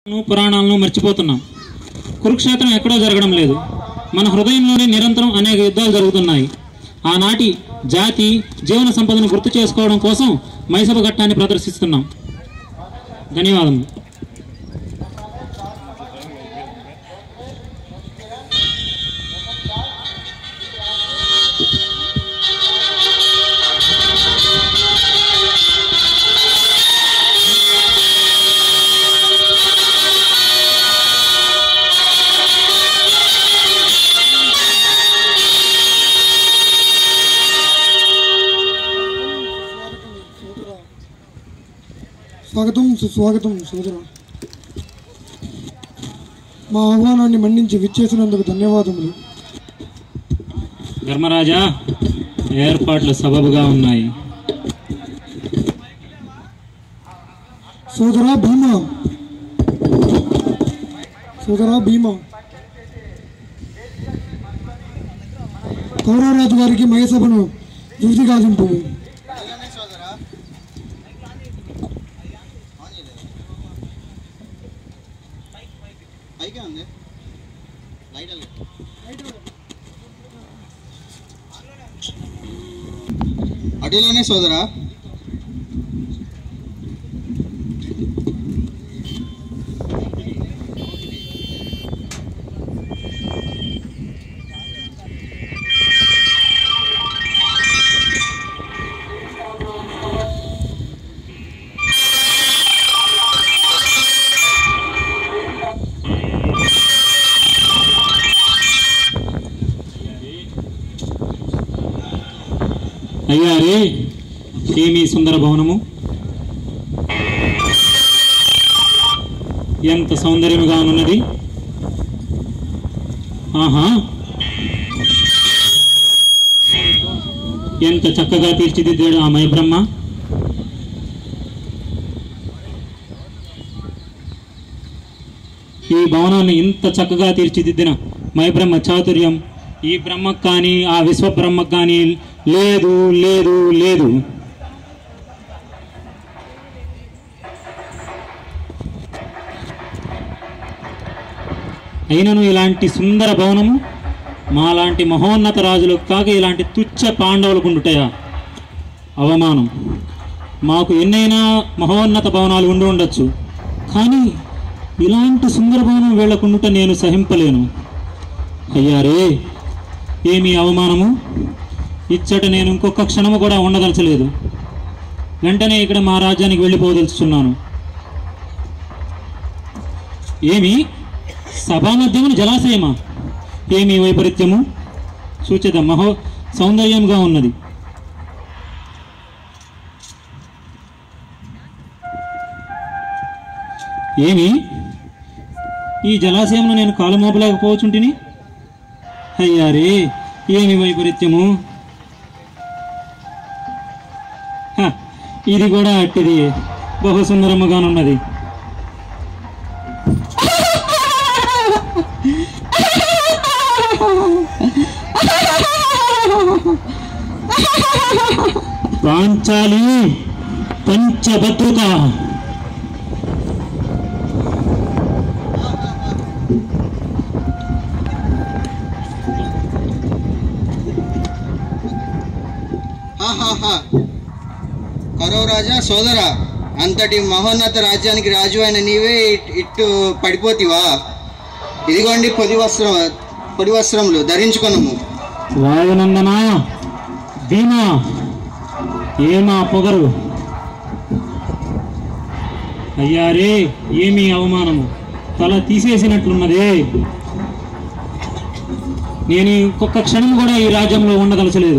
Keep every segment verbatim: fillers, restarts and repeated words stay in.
పురాణాలను మర్చిపోతున్నాం. కురుక్షేత్రం ఎక్కడో జరగడం లేదు, మన హృదయంలోనే నిరంతరం అనేక యుద్ధాలు జరుగుతున్నాయి. ఆనాటి జాతి జీవన సంపదను గుర్తు చేసుకోవడం కోసం మైసభ ఘట్టాన్ని ప్రదర్శిస్తున్నాం. ధన్యవాదములు. స్వాగతం సుస్వాగతం సోదరా. మా ఆహ్వానాన్ని మన్నించి విచ్చేసినందుకు ధన్యవాదములు. ధర్మరాజా, ఏర్పాట్లు సబబుగా ఉన్నాయి. సోదరా భీమా, సోదరా భీమా, కౌరవరాజు గారికి మయసభను దివిటి గాజింపు. అటులోనే సోదరా. అయ్యారే, ఏమీ సుందర భవనము, ఎంత సౌందర్యముగా ఉన్నది. ఆహా, ఎంత చక్కగా తీర్చిదిద్దాడు ఆ మైబ్రహ్మ. ఈ భవనాన్ని ఇంత చక్కగా తీర్చిదిద్దిన మైబ్రహ్మ చాతుర్యం ఈ బ్రహ్మకు కానీ ఆ విశ్వబ్రహ్మకు కానీ లేదు లేదు లేదు. అయినను ఇలాంటి సుందర భవనము మాలాంటి మహోన్నత రాజులకు కాక ఇలాంటి తుచ్చ పాండవులకు ఉండుటయా? అవమానం. మాకు ఎన్నైనా మహోన్నత భవనాలు ఉండి ఉండొచ్చు, కానీ ఇలాంటి సుందర భవనం వీళ్ళకుండుట నేను సహింపలేను. అయ్యారే, ఏమీ అవమానము. ఇచ్చట నేను ఇంకొక క్షణము కూడా ఉండదలచలేదు. వెంటనే ఇక్కడ మా రాజ్యానికి వెళ్ళిపోదలుచున్నాను. ఏమి సభామధ్యమును జలాశయమా? ఏమి వైపరీత్యము? సూచిత మహో సౌందర్యంగా ఉన్నది. ఏమి ఈ జలాశయంలో నేను కాలు మోపలేకపోవచ్చుంటిని? అయ్యారే, ఏమి వైపరీత్యము. ఇది కూడా అట్టిది, బహు సుందరముగానున్నది. పాంచాలి పంచభద్రత. కౌరవరాజా సోదరా, అంతటి మహోన్నత రాజ్యానికి రాజు అయిన నీవే ఇట్టు పడిపోతివా? ఇదిగోండి పొడి వస్త్రం పొడి వస్త్రములు ధరించుకొనము. వాయునందనా, భీమా, ఏమా పొగరు. అయ్యారే, ఏమీ అవమానము. తల తీసేసినట్లున్నదే. నేను ఇంకొక క్షణం కూడా ఈ రాజ్యంలో ఉండదలచలేదు.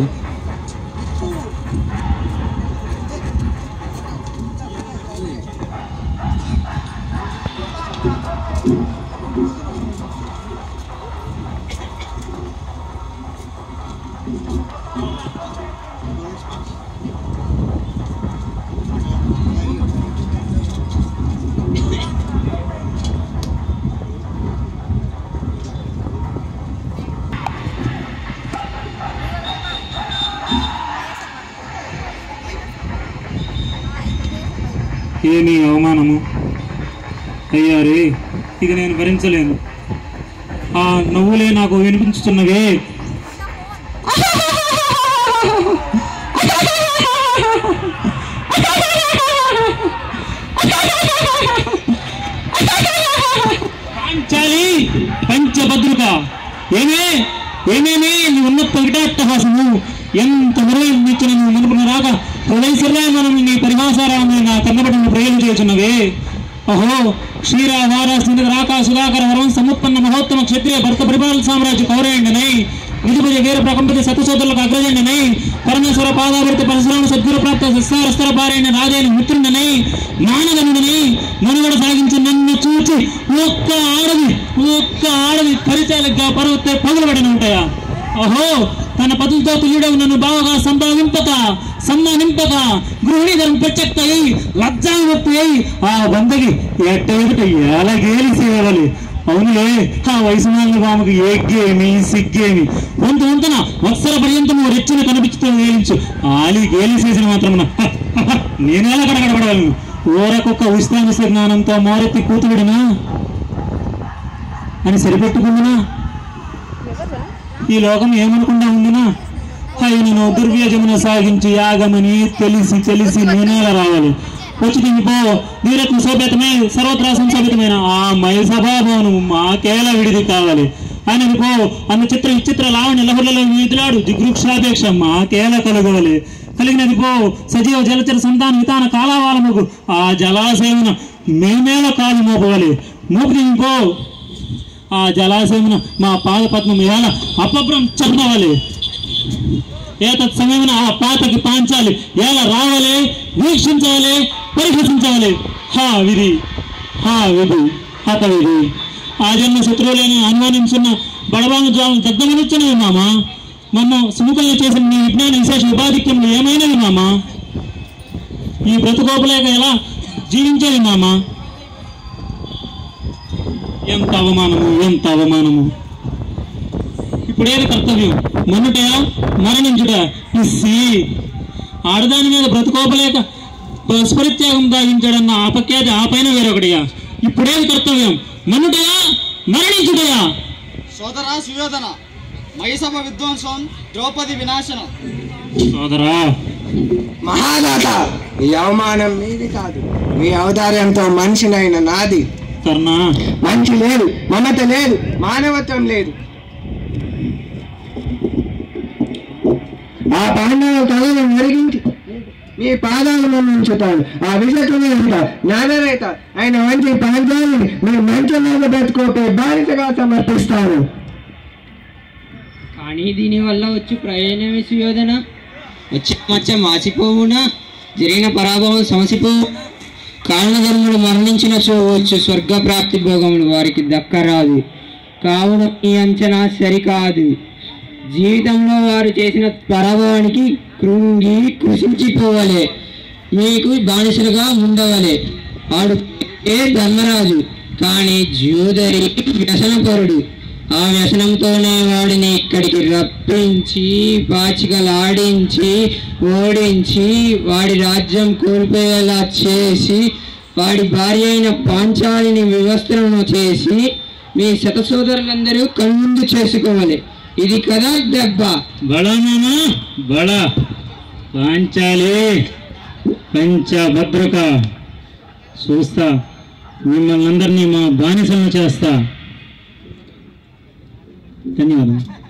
ఏమీ అవమానము. అయ్యారే, ఇక నేను భరించలేను. ఆ నవ్వులే నాకు వినిపించుతున్నవే. పాంచాలి పంచభద్రుక, ఏమే ఏమేమి నీ ఉన్నత వికటాట్టహాసము, ఎంత నిర్వహించిన నువ్వు మనుకున్న రాక హృదయశ్వర మనం నీ పరిహాసారాన్ని నా కన్నబడిన ప్రయోగం చేయుచున్నవే. అహో క్షీరాధార స్థితి రాక సుధాకర వరం సముత్పన్న మహోత్తమ క్షత్రియ భర్త పరిపాలన సామ్రాజ్య కౌరయండనై విధిపతి వీర ప్రకంపతి సత్యసోదరులకు అగ్రజండనై పరమేశ్వర పాదాభృతి పరశురామ సద్గురు ప్రాప్త సస్సారస్తర పారైన రాజైన మిత్రుండనై మానవనుడనై మనుగడ సాగించి నన్ను చూచి ఒక్క ఆడది ఒక్క ఆడది పరిచాలగా పర్వతే పగులబడిన ఉంటాయా? అహో తన పతులతో తుల్యుడవు నన్ను బావగా సంభావింపక సమ్మానింపక గృహిణీధరం ప్రత్యక్త అయి లజ్జాముక్తి అయి ఆ బందకి ఎట్ట ఎదుట ఎలాగేలి సేవలి. అవునులే, ఆ వయసు నాన్న బామకు ఏగ్గేమి సిగ్గేమి వంతు వంతున వత్సర పర్యంతము రెచ్చిన కనిపించుతూ వేయించు ఆలి గేలి చేసిన మాత్రమున నేనేలా కడగడబడగలను? ఊరకొక్క ఉష్ణాంశ జ్ఞానంతో మోరెత్తి కూతుడినా అని సరిపెట్టుకుందినా? ఈ లోకం ఏమనుకుండా ఉందినా? ఆయనను దుర్వ్యజమున సాగించి యాగమని తెలిసి తెలిసి నేనేలా రావాలి? వచ్చి తినిపో నీరత్న శోభితమే సర్వత్రా సంశోభితమైన ఆ మయసభాభవను మాకేలా విడిది కావాలి. ఆయన పో అన్న చిత్ర విచిత్ర లావణ్య లహులలో వీధులాడు జిగృక్షాపేక్ష మాకేలా కలగవాలి. కలిగినది పో సజీవ జలచర సంతాన వితాన కాలావాలముకు ఆ జలాశయమున మేమేలా కాలు మోపవాలి. మోపు తినిపో ఆ జలాశయమున మా పాదపద్మం ఎలా అపభ్రం చెప్పవాలి. ఏతత్ సమయమున ఆ పాతకి పాంచాలి ఎలా రావాలి, వీక్షించాలి, పరిహసించాలి. హా విధి హా విధి హత విధి. ఆ జన్మ శత్రువులను అనుమానించున్న బడబాంగు జ్వాలను దగ్ధమనిచ్చినవి మామా. మమ్మ సుముఖంగా చేసిన నీ విజ్ఞాన విశేష ఉపాధిక్యములు ఏమైనవి మామా? ఈ బ్రతుకోపలేక ఎలా జీవించేది మామా? ఎంత అవమానము, ఎంత అవమానము. ఇప్పుడేది కర్తవ్యం? మన్నుటయా మరణించుట? ఇస్సి ఆడదాని మీద బ్రతుకోపలేక స్పరిత్యాగం గావించాడన్న అపఖ్యాతి ఆ పైన వేరొకటిగా. ఇప్పుడేది కర్తవ్యం? మన్నుటయా మరణించుటయా? సోదరా సుయోధన, మయసభ విధ్వంసం, ద్రౌపది వినాశనం. సోదరా మహాదాత, ఈ అవమానం మీది కాదు, మీ అవతారంతో మనిషినైన నాది. కర్ణ, మంచి లేదు, మమత లేదు, మానవత్వం లేదు. ఆ పాండవ తలను మెరిగించి మీ పాదాలను ఉంచుతాను. ఆ విషతులేత జ్ఞానరేత ఆయన మంచి పాంచాలని మీ మంచి మీద బ్రతుకోపే బానిసగా సమర్పిస్తాను. కానీ దీనివల్ల వచ్చి ప్రయోజనమే సుయోధన? వచ్చే మచ్చ మాసిపోవునా? జరిగిన పరాభవం సమసిపోవు. కారణధర్ముడు మరణించిన వచ్చు స్వర్గ ప్రాప్తి భోగములు వారికి దక్కరాదు. కావున ఈ అంచనా సరికాదు. జీవితంలో వారు చేసిన పరాభవానికి కృంగి కృషించిపోవలే, మీకు బానిసలుగా ఉండవలే. వాడు ఏ ధర్మరాజు, కానీ జూదరి వ్యసనపరుడు. ఆ వ్యసనంతోనే వాడిని ఇక్కడికి రప్పించి పాచికలాడించి ఓడించి వాడి రాజ్యం కోల్పోయేలా చేసి వాడి భార్య అయిన పాంచాలిని వివస్త్రను చేసి మీ శతసోదరులందరూ కన్నుందు చేసుకోవాలి. ఇది కదా దెబ్బ. బళమామా బళ పాంచాలి పంచభద్రక చూస్తా, మిమ్మల్ని అందరినీ మా బానిసలను చేస్తా. ధన్యవాదాలు.